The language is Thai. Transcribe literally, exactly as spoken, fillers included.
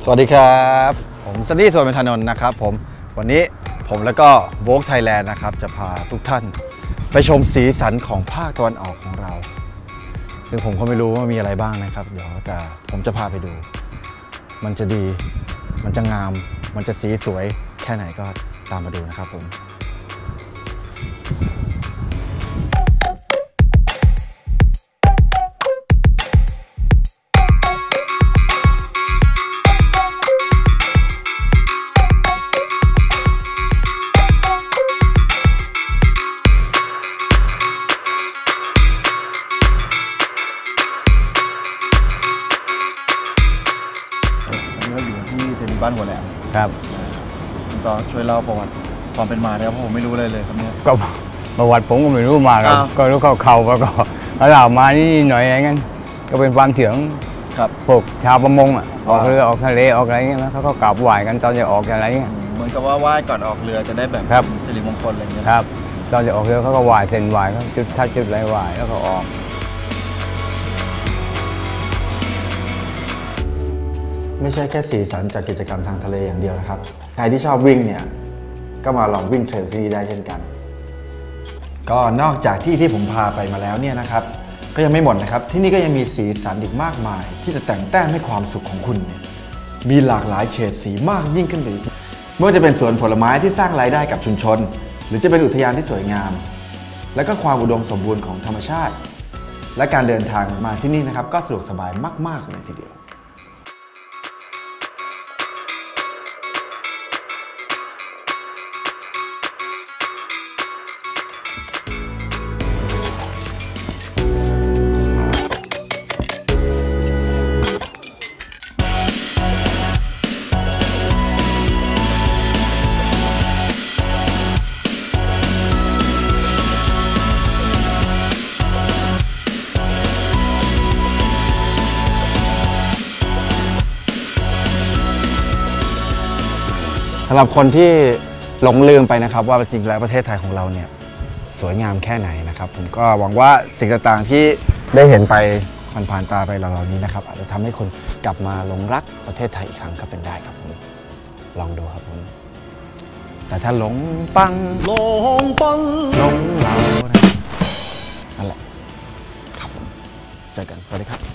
สวัสดีครับผมซันนี่ สวนเมธานนท์นะครับผมวันนี้ผมแล้วก็โวล์กไทยแลนด์นะครับจะพาทุกท่านไปชมสีสันของภาคตะวันออกของเราซึ่งผมก็ไม่รู้ว่ามีอะไรบ้างนะครับเดี๋ยวแต่ผมจะพาไปดูมันจะดีมันจะงามมันจะสีสวยแค่ไหนก็ตามมาดูนะครับผมเราอยู่ที่เซนิบ้านหัวแหลมครับตอนช่วยเล่าประวัติความเป็นมาเนี่ยเพราะผมไม่รู้เลยเลยครับเนี่ยก็ประวัติผมก็ไม่รู้มาครับก็รู้เขาเขาแล้วก็เรามานี่หน่อยอย่างนั้นก็เป็นความเถื่อนครับพวกชาวประมงอ่ะออกเรือออกทะเลออกอะไรเงี้ยนะเขาก็กราบไหว้กันตอนจะออกอะไรเงี้ยเหมือนกับว่าไหว้ก่อนออกเรือจะได้แบบสิริมงคลอะไรเงี้ยครับตอนจะออกเรือเขาก็ไหว้เส้นไหว้เขาจุดทัดจุดไรไหว้แล้วก็ออกไม่ใช่แค่สีสันจากกิจกรรมทางทะเลอย่างเดียวนะครับใครที่ชอบวิ่งเนี่ยก็มาลองวิ่งเทรลที่นี่ได้เช่นกันก็นอกจากที่ที่ผมพาไปมาแล้วเนี่ยนะครับก็ยังไม่หมดนะครับที่นี่ก็ยังมีสีสันอีกมากมายที่จะแต่งแต้มให้ความสุขของคุณเนี่ยมีหลากหลายเฉดสีมากยิ่งขึ้นไปอีกไม่ว่าจะเป็นสวนผลไม้ที่สร้างรายได้กับชุมชนหรือจะเป็นอุทยานที่สวยงามและก็ความอุดมสมบูรณ์ของธรรมชาติและการเดินทางมาที่นี่นะครับก็สะดวกสบายมากๆเลยทีเดียวสำหรับคนที่หลงลืมไปนะครับว่าจริงแล้วประเทศไทยของเราเนี่ยสวยงามแค่ไหนนะครับผมก็หวังว่าสิ่งต่างๆที่ได้เห็นไปผ่านๆตาไปเหล่านี้นะครับอาจจะทำให้คนกลับมาหลงรักประเทศไทยอีกครั้งก็เป็นได้ครับผมลองดูครับผมแต่ถ้าหลงปังหลงปังหลงเรานั่นแหละครับผมเจอกันสวัสดีครับ